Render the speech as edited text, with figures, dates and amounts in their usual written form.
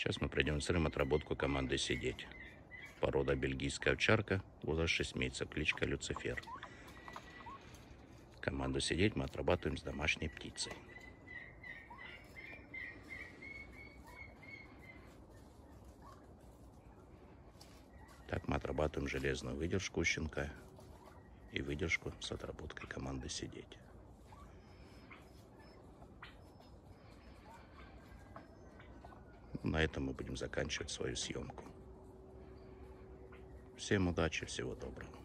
Сейчас мы продемонстрируем отработку команды «Сидеть». Порода бельгийская овчарка, возраст 6 месяцев, кличка Люцифер. Команду «Сидеть» мы отрабатываем с домашней птицей. Так мы отрабатываем железную выдержку у щенка и выдержку с отработкой команды «Сидеть». На этом мы будем заканчивать свою съемку. Всем удачи, всего доброго.